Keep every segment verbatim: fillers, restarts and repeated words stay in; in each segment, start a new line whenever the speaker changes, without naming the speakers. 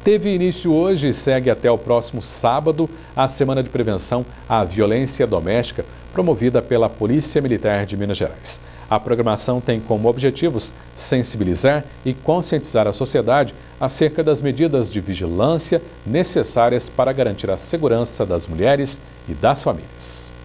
Teve início hoje e segue até o próximo sábado a Semana de Prevenção à Violência Doméstica, promovida pela Polícia Militar de Minas Gerais. A programação tem como objetivos sensibilizar e conscientizar a sociedade acerca das medidas de vigilância necessárias para garantir a segurança das mulheres e das famílias.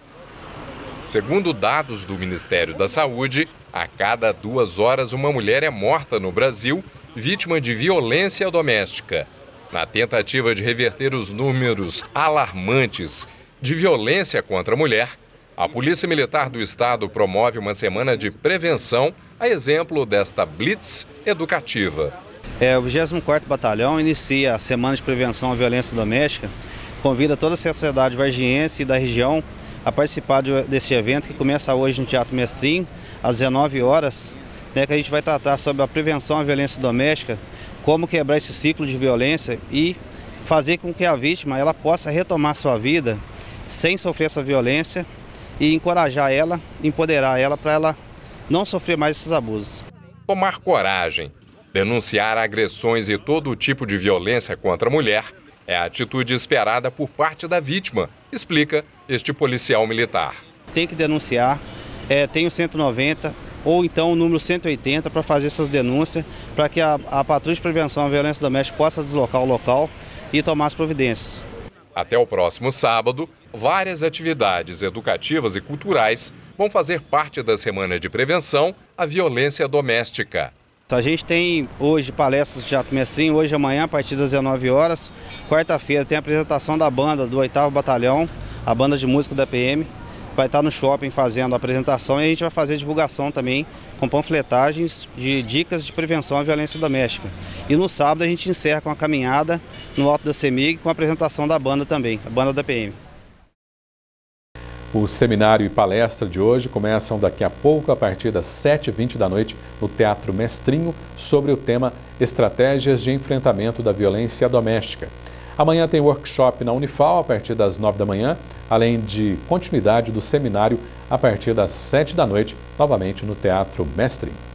Segundo dados do Ministério da Saúde, a cada duas horas uma mulher é morta no Brasil vítima de violência doméstica. Na tentativa de reverter os números alarmantes de violência contra a mulher, a Polícia Militar do Estado promove uma semana de prevenção, a exemplo desta blitz educativa.
É, o vigésimo quarto Batalhão inicia a Semana de Prevenção à Violência Doméstica, convida toda a sociedade vargiense e da região a participar desse evento que começa hoje no Teatro Mestrinho, às dezenove horas, né, que a gente vai tratar sobre a prevenção à violência doméstica, como quebrar esse ciclo de violência e fazer com que a vítima ela possa retomar sua vida sem sofrer essa violência e encorajar ela, empoderar ela para ela não sofrer mais esses abusos.
Tomar coragem, denunciar agressões e todo tipo de violência contra a mulher é a atitude esperada por parte da vítima, explica este policial militar.
Tem que denunciar, é, tem o cento e noventa ou então o número cento e oitenta para fazer essas denúncias, para que a, a Patrulha de Prevenção à Violência Doméstica possa deslocar o local e tomar as providências.
Até o próximo sábado, várias atividades educativas e culturais vão fazer parte da Semana de Prevenção à Violência Doméstica.
A gente tem hoje palestras de Teatro Mestrinho, hoje e amanhã a partir das dezenove horas. Quarta-feira tem a apresentação da banda do oitavo Batalhão, a banda de música da P M. Vai estar no shopping fazendo a apresentação e a gente vai fazer divulgação também com panfletagens de dicas de prevenção à violência doméstica. E no sábado a gente encerra com a caminhada no alto da CEMIG com a apresentação da banda também, a banda da P M.
O seminário e palestra de hoje começam daqui a pouco, a partir das sete e vinte da noite, no Teatro Mestrinho, sobre o tema Estratégias de Enfrentamento da Violência Doméstica. Amanhã tem workshop na Unifal, a partir das nove da manhã, além de continuidade do seminário a partir das sete da noite, novamente no Teatro Mestrinho.